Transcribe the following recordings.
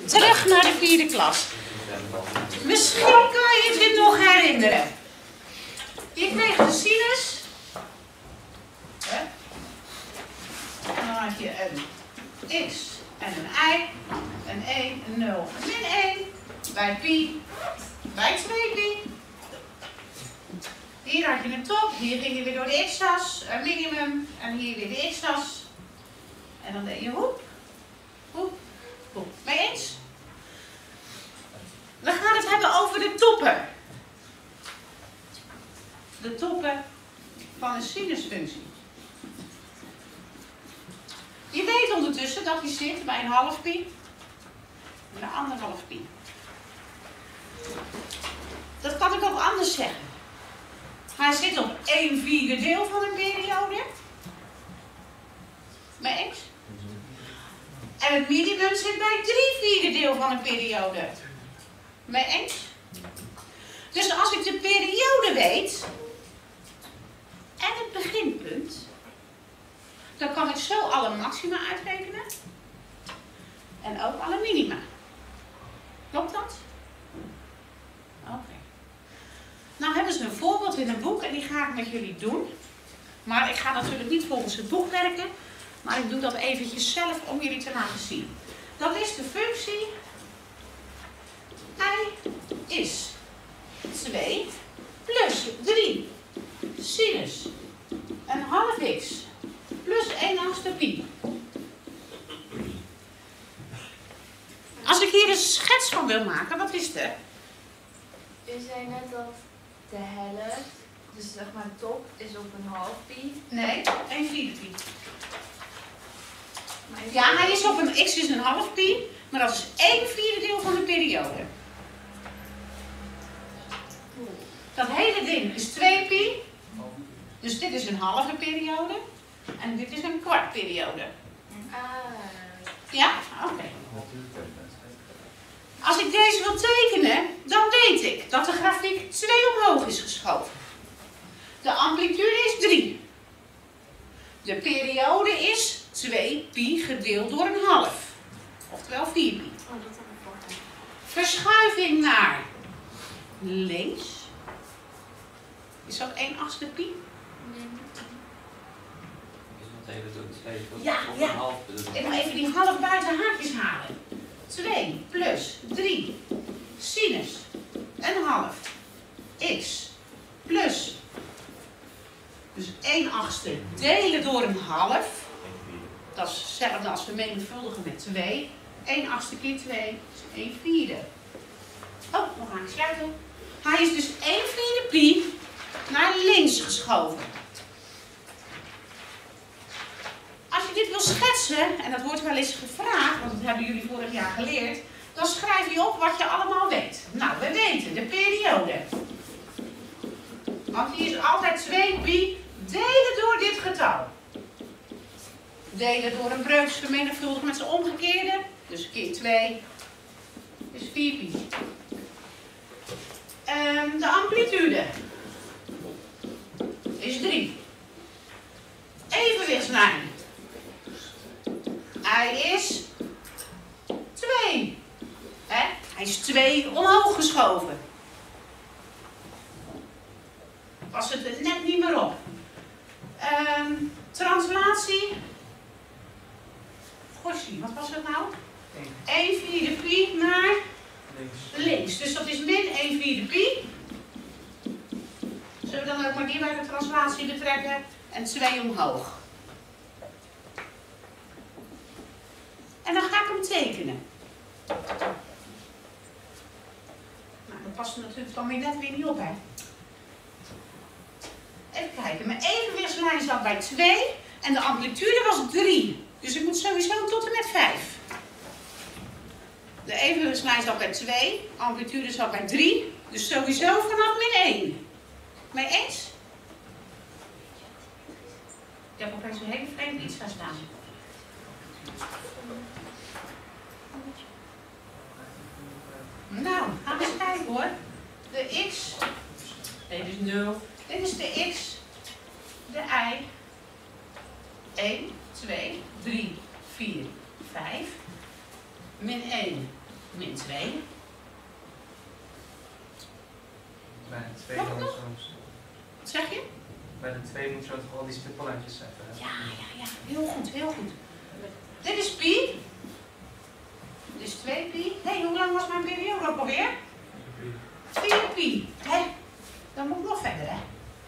Terug naar de 4e klas. Misschien kan je dit nog herinneren. Je kreeg de sinus. En dan had je een x en een y, een 1, een 0, een min 1, bij pi, bij 2 pi. Hier had je een top, hier ging je weer door de x-as, een minimum, en hier weer de x-as. En dan deed je hoep, hoep, hoep. Mee eens? We gaan het hebben over de toppen. De toppen van een sinusfunctie. Je weet ondertussen dat die zit bij een half pi en een 1,5 pi. Dat kan ik ook anders zeggen. Hij zit op 1/4 deel van een periode. Mee eens? En het minimum zit bij 3/4 deel van een periode. Mee eens? Dus als ik de periode weet en het beginpunt, dan kan ik zo alle maxima uitrekenen en ook alle minima. Klopt dat? Oké. Nou hebben ze een voorbeeld in een boek en die ga ik met jullie doen. Maar ik ga natuurlijk niet volgens het boek werken, maar ik doe dat eventjes zelf om jullie te laten zien. Dat is de functie y is 2 plus 3 sinus een half x plus 1/8 pi. Als ik hier een schets van wil maken, wat is er? Je zei net dat de helft, dus zeg maar de top, is op een half pi. Nee, 1/4 pi. Ja, hij is op een x is een half pi, maar dat is 1/4 deel van de periode. Dat hele ding is 2 pi, dus dit is een halve periode en dit is een kwart periode. Ja? Oké. Als ik deze wil tekenen, dan weet ik dat de grafiek 2 omhoog is geschoven. De amplitude is 3. De periode is 2 pi gedeeld door een half. Oftewel 4 pi. Verschuiving naar links. Is dat 1/8 pi? Ja. Ik moet even die half buiten haakjes halen. 2 plus 3 sinus een half x plus, dus 1/8 delen door een half. Dat is hetzelfde als vermenigvuldigen met 2. 1/8 keer 2 is 1/4. Oh, nog aan het sluiten. Hij is dus 1/4 pi naar links geschoven. Als je dit wil schetsen, en dat wordt wel eens gevraagd, want dat hebben jullie vorig jaar geleerd, dan schrijf je op wat je allemaal weet. Nou, we weten de periode. Want die is altijd 2 pi delen door dit getal. Delen door een breuks vermenigvuldigen met zijn omgekeerde. Dus keer 2 is 4 pi. De amplitude is 3. Evenwichtslijn. Hij is 2. Hij is 2 omhoog geschoven. Was het er net niet meer op. Translatie. Gossie, wat was het nou? 1/4 pi naar links. Dus dat is min 1/4 pi. Zullen we dan ook maar die bij de translatie betrekken? En 2 omhoog. En dan ga ik hem tekenen. Nou, dat past er natuurlijk dan weer niet op, hè. Even kijken, mijn evenwichtslijn zat bij 2 en de amplitude was 3. Dus ik moet sowieso tot en met 5. De evenwichtslijn zat bij 2, de amplitude zat bij 3. Dus sowieso vanaf min 1. Mee eens? Ik heb opeens een hele vreemde iets gaan staan. Nou, gaan we eens kijken hoor. De x, dit is 0. Dit is de x, de y, 1, 2, 3, 4, 5, min 1, min 2. Bij de 2 dan zo. Wat zeg je? Bij de 2 moet je toch al die stippenlijntjes zetten. Ja. Heel goed, heel goed. Dit is pi. Dit is 2 pi. Hé, hoe lang was mijn periode ook alweer? 4 pi. Hé, dan moet ik nog verder, hè?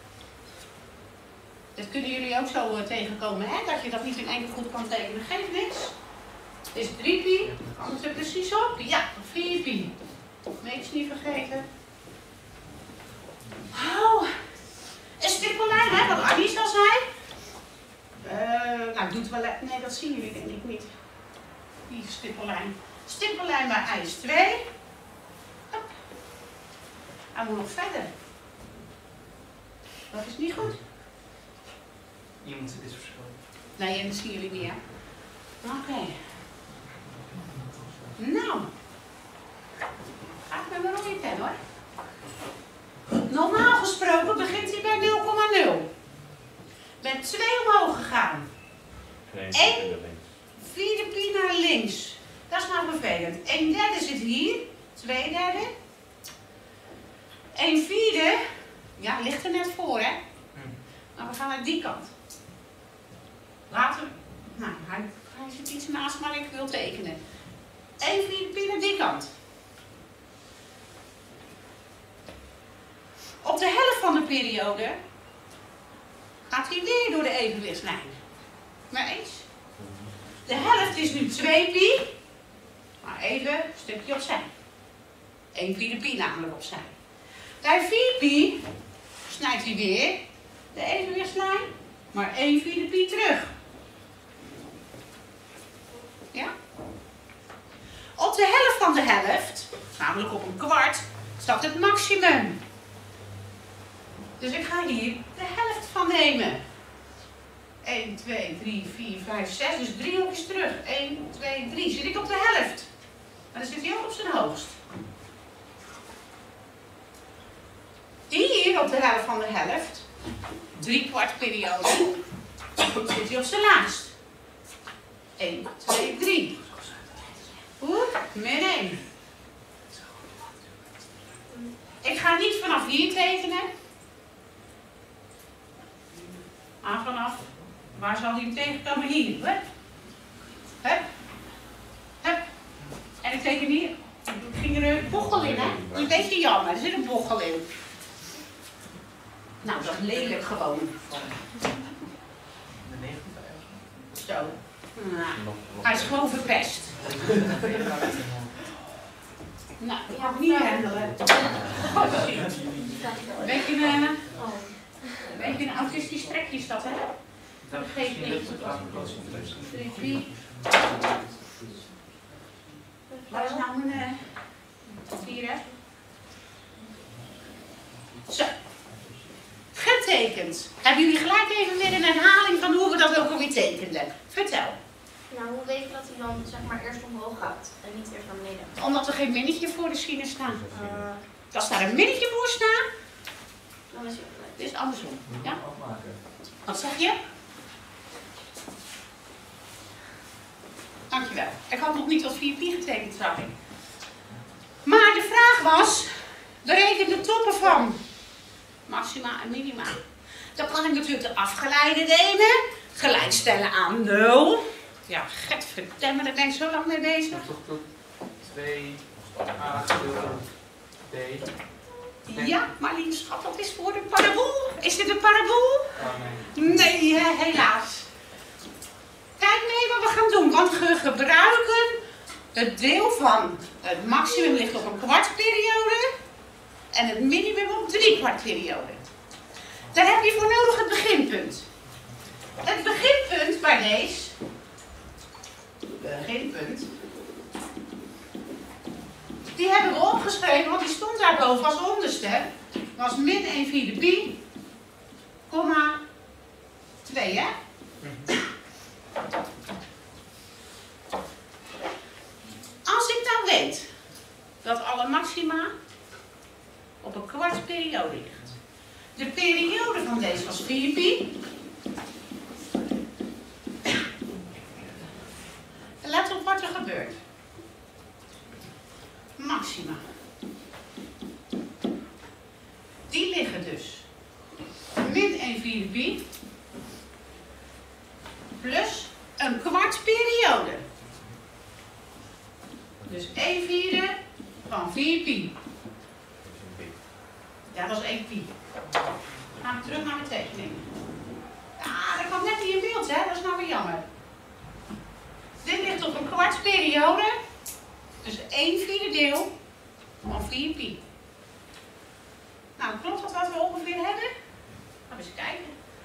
Dat kunnen jullie ook zo tegenkomen, hè? Dat je dat niet in één keer goed kan tekenen. Geeft niks. Dit is 3 pi. Kan het er precies op? Ja, 4 pi. Niks niet vergeten. Oh, een stippellijn, hè? Wat Annie al zei. Nou, doet wel. Nee, dat zien jullie denk ik niet. Die stippellijn. Stippellijn bij ijs 2. Hop. Hij moet nog verder. Dat is niet goed. Iemand zit is verschil. Nee, en dat zien jullie niet, hè? Oké. Nou. Ga ik met mijn rode pen, hoor. Normaal gesproken begint hij bij 0,0. Met 2 omhoog gegaan. 1 vierde pi naar links. Dat is nou vervelend. 1 derde zit hier. 2 derde. 1 vierde. Ja, ligt er net voor, hè? Maar we gaan naar die kant. Later. Nou, hij zit iets naast, maar ik wil tekenen. 1 vierde pi naar die kant. Op de helft van de periode gaat hij weer door de evenwichtslijn. Maar eens. De helft is nu 2 pi. Maar even een stukje opzij. 1 vierde pi namelijk opzij. Bij 4 pi snijdt hij weer de evenwichtslijn. Maar 1 vierde pi terug. Ja? Op de helft van de helft, namelijk op een kwart, staat het maximum. Dus ik ga hier de helft van nemen. 1, 2, 3, 4, 5, 6. Dus 3 hoekjes terug. 1, 2, 3. Zit ik op de helft. Maar dan zit hij ook op zijn hoogst. Hier op de helft van de helft, 3/4 periode, zit hij op zijn laagst. 1, 2, 3. Min 1. Ik ga niet vanaf hier tekenen. Maar vanaf, waar zal hij tegenkomen? Hier. Hup. Hup. Hup. En ik teken hier. Ik ging er een bochel in, hè? Dat is een beetje jammer. Er zit een bochel in. Nou, dat is lelijk gewoon. De 90 Zo. Nou, hij is gewoon verpest. Nou, dat ga ik niet handelen. Beetje een autistisch trekje is dat, hè? Dat geeft niet. 3, 4. Waar is nou mijn 4, hè? Zo. Getekend. Hebben jullie gelijk even weer een herhaling van hoe we dat ook alweer tekenden? Vertel. Nou, hoe weet je dat hij dan zeg maar eerst omhoog gaat en niet eerst naar beneden? Omdat er geen minnetje voor de schienen staat. Als daar een minnetje voor staat, Dan is hij gelijk. is het andersom. Ja? Wat zeg je? Dankjewel. Ik had nog niet tot 4 pi getekend, zag ik. Maar de vraag was, bereken de toppen van maxima en minima. Dan kan ik natuurlijk de afgeleide nemen, gelijkstellen aan 0. Ja, getverdamme, daar ben ik zo lang mee bezig. Toch tot 2 A gedeeld B. Ja, maar lieve schat, dat is voor de parabool. Is dit een parabool? Oh nee. Nee, helaas. Kijk mee wat we gaan doen, want we gebruiken het deel van het maximum ligt op een kwartperiode en het minimum op 3/4 periode. Daar heb je voor nodig het beginpunt. Het beginpunt bij deze, die hebben we opgeschreven, want die stond daarboven als onderste, was min 1 vierde pi, komma 2, hè? Als ik dan weet dat alle maxima op een kwartperiode ligt. De periode van deze was 4 pi. Let op wat er gebeurt. maxima. Die liggen dus min 1/4 pi plus een kwart periode. Dus 1/4 van 4 pi. Ja, dat is 1 pi. Gaan we terug naar de tekening. Ja, dat kwam net niet in beeld, hè? Dat is nou weer jammer. Dit ligt op een kwart periode. Dus 1/4 deel van 4 pi. Nou, klopt dat wat we ongeveer hebben? Gaan we eens kijken.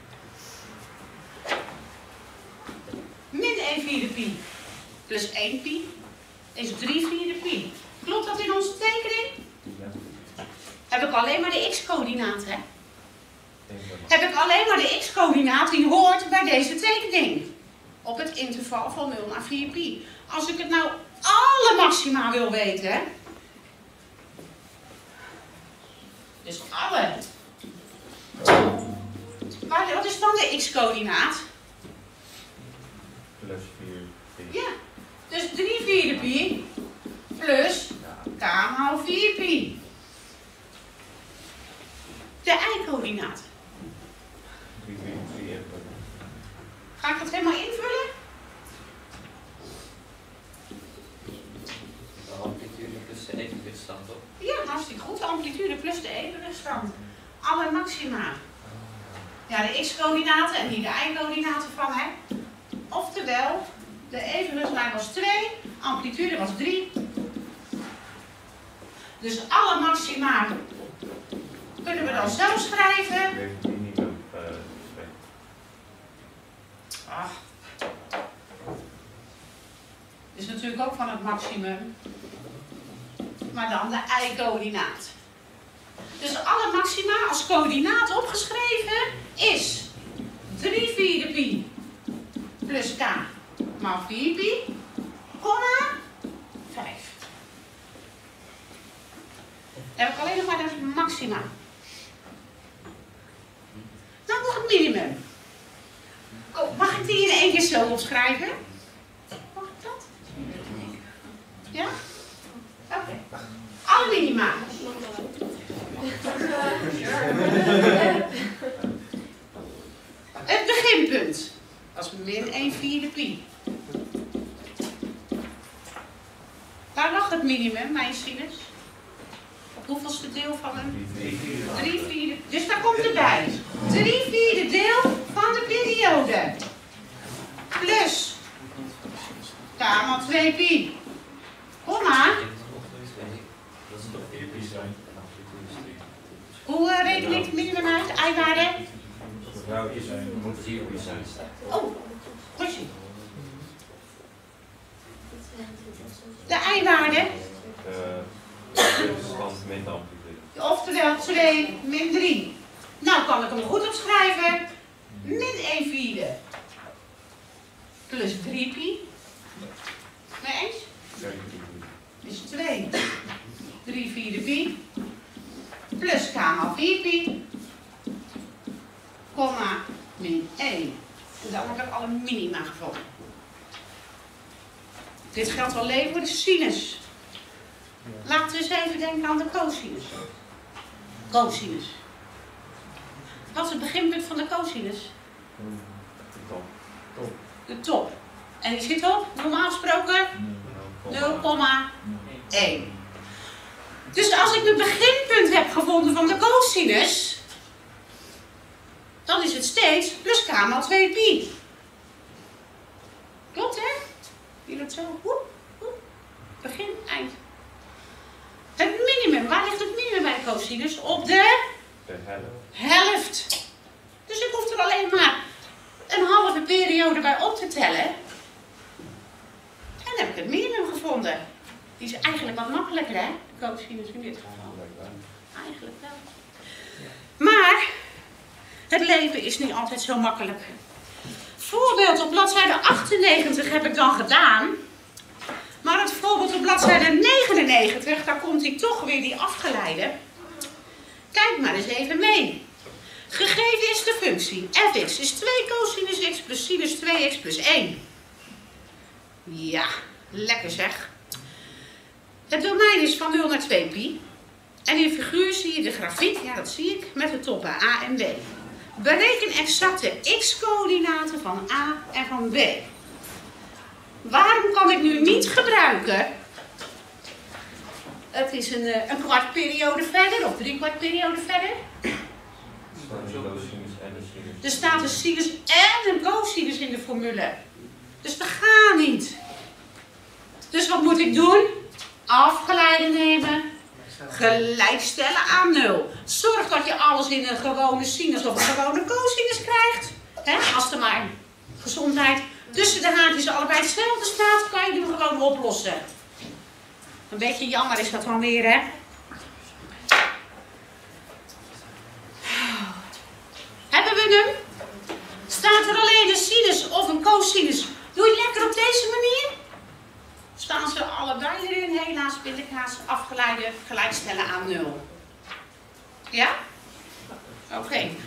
Min 1/4 pi plus 1 pi is 3/4 pi. Klopt dat in onze tekening? Ja. Heb ik alleen maar de x-coördinaat, hè? Heb ik alleen maar de x-coördinaat die hoort bij deze tekening. Op het interval van 0 naar 4 pi. Als ik het nou alle maxima wil weten. Dus alle. Wat is dan de x-coördinaat? Plus 4 pi. Ja. Dus 3/4 pi plus k maal 4 pi. De y-coördinaat. 3, 4, 3 en Ga ik dat helemaal invullen? De amplitude plus de evenwichtstand op. Ja, hartstikke goed. De amplitude plus de evenwichtstand. Alle maxima. Ja, de x-coördinaten en hier de y-coördinaten van, hè. Oftewel, de evenwichtslijn was 2, amplitude was 3. Dus alle maxima kunnen we dan zo schrijven. Weer het minimum 2. Ach. Is natuurlijk ook van het maximum. Maar dan de y-coördinaat. Dus alle maxima als coördinaat opgeschreven is 3/4 pi plus k maal 4 pi, komma 5. Dan heb ik alleen nog maar de maxima. Dan nog het minimum. Oh, mag ik die in één keer zo opschrijven? Mag ik dat? Ja? Oké. Alle minima. Het beginpunt. Dat is min 1/4 pi. Waar lag het minimum, mijn sinus? Op hoeveelste deel van een? 3/4. Dus daar komt erbij. 3/4 deel van de periode. Plus k maal 2 pi. Komma. Dat is toch 4 pi zijn. En amplitude is 3. Hoe reken ik het minimum uit? Y-waarde? Moet 4 pi zijn. Oh, goedje. De y-waarde? Stand min de amplitude. Oftewel 2 min 3. Nou kan ik hem goed opschrijven. Min 1/4 plus 3 pi. Mee eens? Is 2. 3/4 pi. Plus k maal 4 pi. Komma min 1. En dan heb ik alle minima gevonden. Dit geldt alleen voor de sinus. Laten we eens even denken aan de cosinus. Cosinus. Wat is het beginpunt van de cosinus? De top. En die zit op, normaal gesproken, 0,1. Dus als ik het beginpunt heb gevonden van de cosinus, dan is het steeds plus k maal 2 pi. Klopt, hè? Je doet zo, woep, woep. Begin, eind. Het minimum, waar ligt het minimum bij de cosinus? Op de helft. Dus ik hoef er alleen maar een halve periode bij op te tellen. En dan heb ik het minimum gevonden. Die is eigenlijk wat makkelijker, hè? De cosinus in dit geval. Eigenlijk wel. Maar het leven is niet altijd zo makkelijk. Voorbeeld op bladzijde 98 heb ik dan gedaan. Maar het voorbeeld op bladzijde 99, daar komt hij toch weer die afgeleide. Kijk maar eens even mee. Gegeven is de functie fx is 2 cosinus x plus sinus 2x plus 1. Ja, lekker zeg. Het domein is van 0 naar 2 pi. En in de figuur zie je de grafiek, ja dat zie ik, met de toppen A en B. Bereken exact de x-coördinaten van A en van B. Waarom kan ik nu niet gebruiken? Het is een kwart periode verder of 3/4 periode verder. Er staat een sinus en een cosinus in de formule. Dus dat gaat niet. Dus wat moet ik doen? Afgeleide nemen. Gelijkstellen aan 0. Zorg dat je alles in een gewone sinus of een gewone cosinus krijgt. He, als er maar gezondheid tussen de haakjes allebei hetzelfde staat, kan je hem gewoon oplossen. Een beetje jammer is dat dan weer, hè? Hebben we hem? Staat er alleen een sinus of een cosinus? Doe je lekker op deze manier? Staan ze allebei erin, helaas pindakaas afgeleide gelijkstellen aan 0. Ja? Oké.